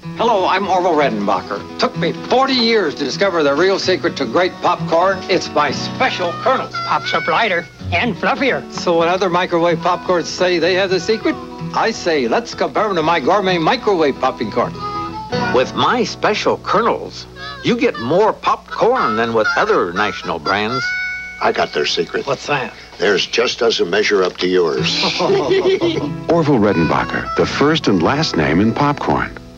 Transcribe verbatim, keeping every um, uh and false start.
Hello, I'm Orville Redenbacher. Took me forty years to discover the real secret to great popcorn. It's my special kernels. Pops up lighter and fluffier. So when other microwave popcorns say they have the secret, I say let's compare them to my gourmet microwave popping corn. With my special kernels, you get more popcorn than with other national brands. I got their secret. What's that? Theirs just doesn't measure up to yours. Orville Redenbacher, the first and last name in popcorn.